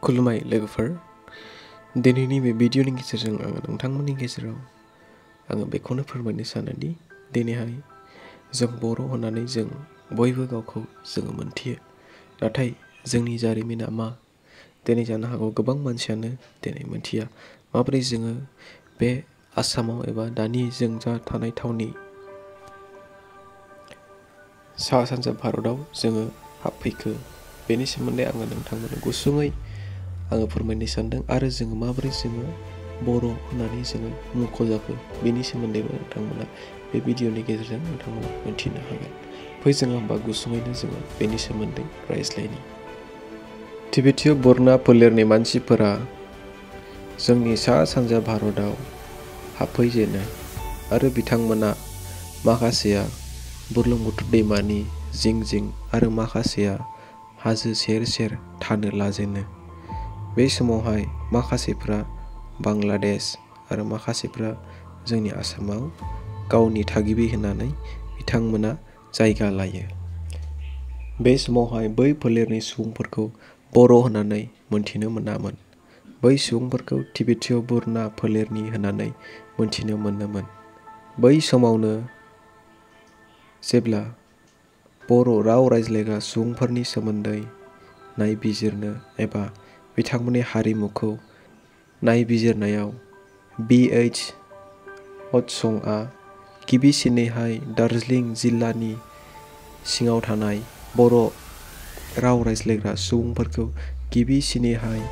खुलुमबाय लोगोफोर दिनैनि बे भिडिअनि गेजेरजों आङो नोंथांमोननि गेजेराव आङो बेखौनो फोरमायनो सानोदि दिनैहाय जों बर' होननानै जों बयबो गावखौ जोङो मोनथियो नाथाय जोंनि जारिमिना मा दिनै जानो हागौ गोबां मानसियानो दिनै मोनथिया माबोरै जोङो बे आसामाव एबा दानि जों जा थानाय थावनि सा सानजा भारताव जोङो हाबफैखो बेनि सोमोन्दै आङो नोंथांमोननो गुसुङै आङो फोरमायनो सानदों आरो जोङो माबोरै जोङो बर' होननानै जोङो मुंख'जाखो बेनि सोमोन्दैबो नोंथांमोना बे भिडिअनि गेजेरजों नोंथांमोना मिन्थिनो हागोन। फै जोङो होमबा गुसुङैनो जोङो बेनि सोमोन्दै रायज्लायनि। तिबेटीय बर्मा फोलेरनि मानसिफोरा जोंनि सा सानजा भारताव हाबफैजेनो आरो बिथांमोना माखासेया बुरलुंबुथुर दैमानि जिं जिं आरो माखासेया हाजो सेर सेर थानो लाजेनो। बे समावहाय माखासेफ्रा बांलादेश आरो माखासेफ्रा जोंनि आसामाव गावनि थागिबि होननानै बिथांमोना जायगा लायो। बे समावहाय बै फोलेरनि सुबुंफोरखौ बर' होननानै मोनथिनो मोनामोन। बै सुबुंफोरखौ तिबेटीय बर्मा फोलेरनि होननानै मोनथिनो मोनोमोन। बै समावनो जेब्ला बर' राव रायज्लायग्रा सुबुंफोरनि सोमोन्दै नायबिजिरनो एबा बिथांमोननि हारिमुखौ नायबिजिरनायाव B.H. हडसनआ गिबिसिनैहाय दार्जिलिं जिल्लानि सिङाव थानाय बर' राव रायज्लायग्रा सुबुंफोरखौ गिबिसिनैहाय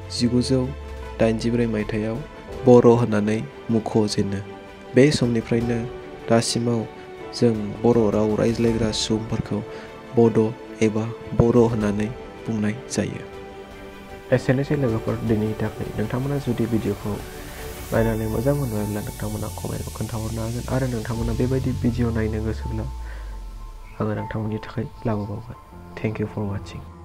1984 मायथाइयाव बर' होननानै मुंख'जेनो। बे समनिफ्रायनो दासिमाव जों बर' राव रायज्लायग्रा सुबुंफोरखौ बड' एबा बर' होननानै बुंनाय जायो। एसेनोसै लोगोफोर दिनैनि थाखाय नोंथांमोना जुदि भिडिअखौ नायनानै मोजां मोनबायब्ला नोंथांमोना कमेन्टआव खोन्थाहरनो हागोन आरो नोंथांमोना बेबायदि भिडिअ नायनो गोसोब्ला आङो नोंथांमोननि थाखाय लाबोबावगोन। Thank you for वाचिं।